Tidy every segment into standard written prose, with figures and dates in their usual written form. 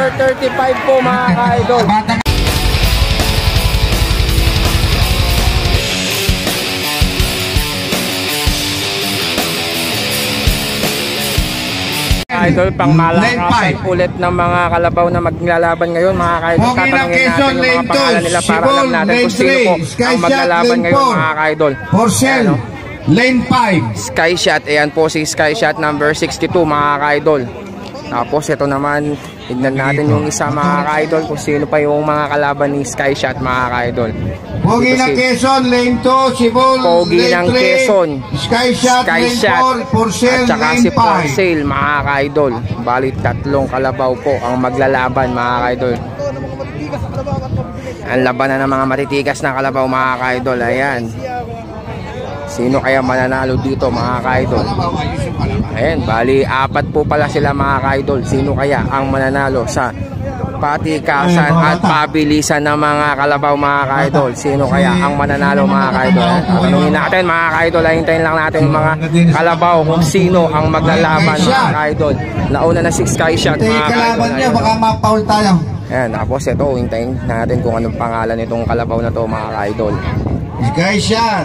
35 po mga ka-idol. Idol, pang malakasan ulit ng mga kalabaw na maglalaban ngayon mga ka-idol. Tatanungin natin yung mga pangalan nila para alam natin kung sino po ang maglalaban ngayon mga ka-idol. Porcel, Lane 5 Sky Shot, ayan po si Sky Shot number 62 mga ka-idol. Tapos ito naman, tignan natin yung isa mga ka-idol kung sino pa yung mga kalaban ni Sky Shot mga ka-idol. Pogi ng Quezon, Lane 2, Sibol, Pogi ng Quezon, Sky Shot, Lane 4, Porcel, at saka Lane si 5. Porcel mga ka-idol. Bali tatlong kalabaw po ang maglalaban mga ka-idol. Ang labanan ng mga matitigas na kalabaw mga ka-idol. Ayan, sino kaya mananalo dito mga ka-idol? Ayan, bali apat po pala sila mga ka-idol. Sino kaya ang mananalo sa patikasan at pabilisan ng mga kalabaw mga ka-idol? Sino kaya ang mananalo mga ka-idol? Tanungin natin mga ka-idol. Hintayin lang natin yung mga kalabaw kung sino ang maglalaban mga ka-idol. Nauna na si Sky Shot mga ka-idol. Baka ma-foul tayo. Ayan, tapos ito, hintayin natin kung anong pangalan nitong kalabaw na to mga ka-idol. Sky Shot,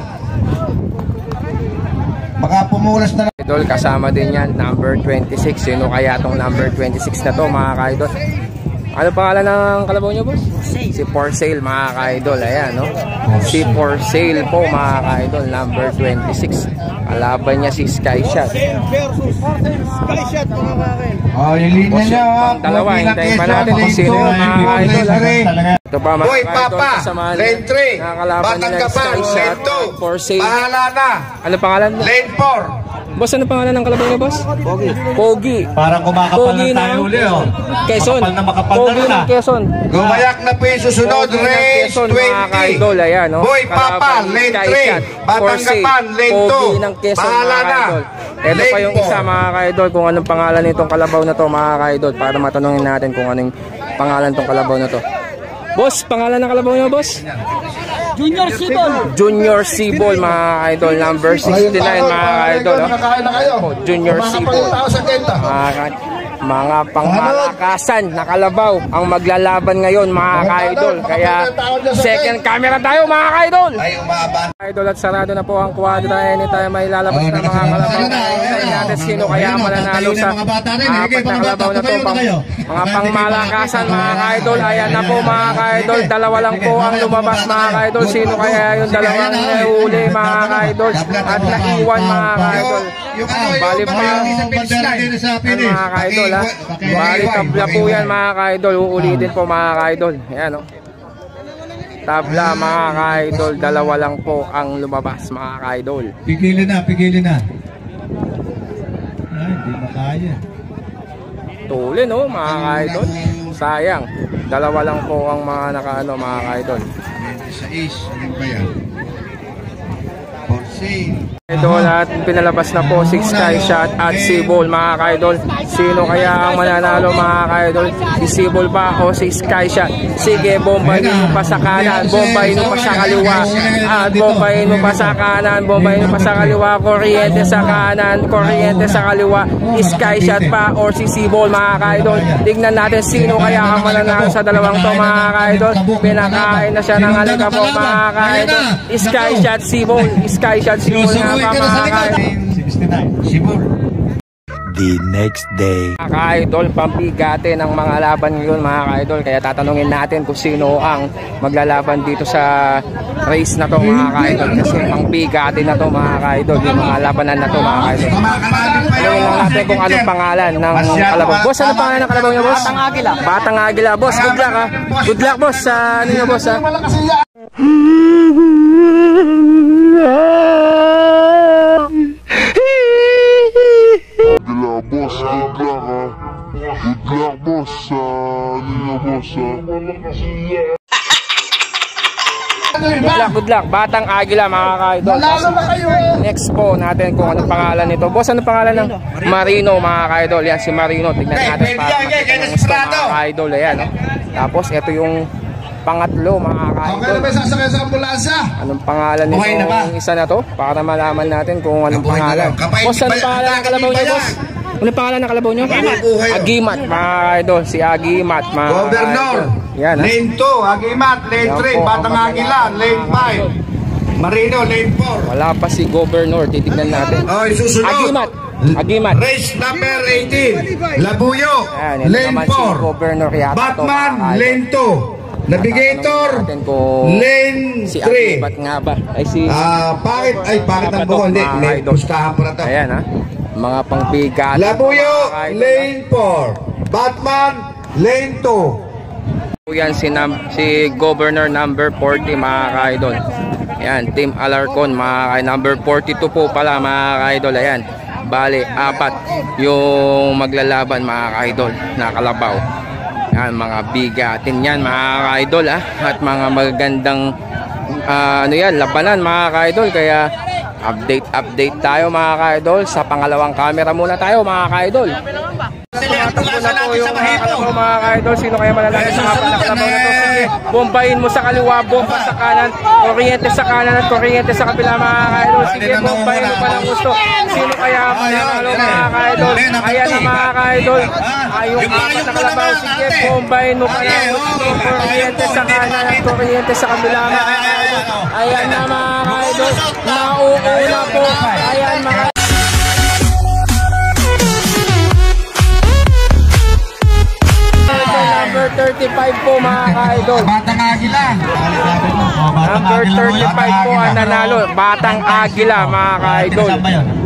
baka pumulas na Idol, kasama din yan, number 26. Sino kaya tong number 26 na to mga ka-idol? Ano pangalan ng kalabaw nyo, boss? Si Porcel mga ka-idol. Ayan, no? Si Porcel po mga ka-idol, number 26. Kalaban niya si Sky Shot. Sky Shot mga ka-idol. Oh, yung linya niya. Dalawa, hintayin pa natin kung sino yung mga ka-idol. Ito pa mga ka-idol, kasama Lane 3, nakakalaban nila Sky Shot, Porcel. Bahala na. Ano pangalan? Lane 4. Boss, ano pangalan ng kalabaw niya, boss? Pogi. Pogi. Parang kumakapal na tayo uli, oh. Quezon. Makapal Pogi ng Quezon. Gumayak na po yung susunod, race 20. Mga ka-idol, ayan, no? Boy Papa, Lane 3. Batanggapan, Lane 2. Pogi ng Quezon, Bahala mga na. ka-idol. Ito pa yung isa, mga ka-idol, kung anong pangalan nitong kalabaw na to, mga ka-idol, para matanungin natin kung anong pangalan tong kalabaw na to. Boss, pangalan ng kalabaw niya, boss? Junior Sibol. Junior Sibol mga idol, number 69 mga idol. Junior Sibol. Mga pangmalakasan na kalabaw ang maglalaban ngayon mga ka-idol. Kaya second camera tayo mga ka-idol. Idol, at sarado na po ang kwadra. Anytime may lalabas na mga kalabaw. Hintayin natin sino kaya mananalo sa apat na kalabaw na to. Mga pangmalakasan mga ka-idol. Ayan na po mga ka-idol. Dalawa lang po ang lumabas mga ka-idol. Sino kaya yung dalawang nahuli mga ka-idol at naiwan mga ka-idol? Bali pa mga ka-idol, ha? Bali tabla po yan mga ka-idol. Uulitin po mga ka-idol. Ayan, o. Tabla mga ka-idol. Dalawa lang po ang lumabas mga ka-idol. Pigilin na, pigilin na. Ay, hindi makaya. Tulin, o mga ka-idol. Sayang. Dalawa lang po ang mga nakaano mga ka-idol. Sa is, ano ba yan? Porcel. Idol, at pinalabas na po si Sky Shot at Sibol mga ka-idol. Sino kaya ang mananalo mga ka-idol? Si Sibol ba o si Sky Shot? Sige, bombayin mo pa sa kanan, bombayin mo pa sa kaliwa, at bombayin mo pa sa kanan, bombayin mo pa sa kaliwa, kuryente sa kanan, kuryente sa kaliwa. Sky Shot pa o si Sibol mga ka-idol? Tignan natin sino kaya ang mananalo sa dalawang to mga ka-idol. Pinakain na siya ng alikabok mga ka-idol. Sky Shot, Sibol. Sky Shot, Sibol nga pa mga ka-idol. The next day. Mga ka-idol, pampigate ng mga laban ngayon mga ka-idol. Kaya tatanungin natin kung sino ang maglalaban dito sa race na to mga ka-idol. Kasi pampigate na to mga ka-idol. Yung mga labanan na to mga ka-idol. Tanungin lang natin kung anong pangalan ng kalabaw. Boss, ano pangalan ng kalabaw niya, boss? Batang Agila. Batang Agila. Boss, good luck, ha. Good luck, boss. Sa ano niya, boss, ha. Boss, good luck, ha. Good luck, boss. Ano nyo, boss, ha. Good luck. Batang Agila mga ka-idol. Next po natin kung anong pangalan nito. Boss, anong pangalan ng Marino mga ka-idol? Yan si Marino. Tignan natin mga ka-idol. Ayan, no? Tapos ito yung pangatlo mga ka-idol. Anong pangalan nito yung isa na to? Para malaman natin kung anong pangalan. Boss, anong pangalan ng kalabaw niya, boss? Ano pangalan ng kalabaw nyo? Agimat, mga idol. Si Agimat, mga Governor. Yan, ha? Lane 2, Agimat. Lane 3, Batang Agila. Lane 5, Marino. Lane 4. Wala pa si Governor. Titignan natin. Susunod. Agimat. Race number 18, Labuyo. Ayan, ito Lane naman si 4. Governor yata. Batman, to, mga Lane 2. Navigator, natin kung Lane si 3. Agimat nga ba? Ay si... Bakit ang buhol? Hindi, pustahan pa na to. Ayan, ha? Mga pangbigat. Labuyo, Lane 4. Batman, Lane 2. Yan si Governor number 40, mga ka-idol. Ayan, Team Alarcon, mga number 42 po pala, mga ka-idol. Ayan, bali, 4 yung maglalaban, mga ka-idol, na kalabaw. Ayan, mga bigatin yan, mga ka-idol, ha? At mga magagandang labanan, mga ka-idol. Kaya update tayo, mga ka-idol. Sa pangalawang camera muna tayo, mga ka-idol. Tumatakbo na po yung mga kalabaw, mga ka-idol. Sino kaya malalaki sa apat na kalabaw na to? Sige, bombayin mo sa kaliwa, bomba sa kanan, kuryente sa kanan at kuryente sa kabila, mga ka-idol. Sige, bombayin mo pa ng gusto. Sino kaya mananalo, mga ka-idol? Ayan na, mga ka-idol. Yung apat na kalabaw. Sige, bombayin mo pa ng gusto. Kuryente sa kanan at kuryente sa kabila, mga ka-idol. Ayan na, mga ka-idol. Nauuna po. Ayan, mga number 35 po, mga ka-idol. Batang Agila. Number 35 po ang nanalo. Batang Agila, mga ka-idol.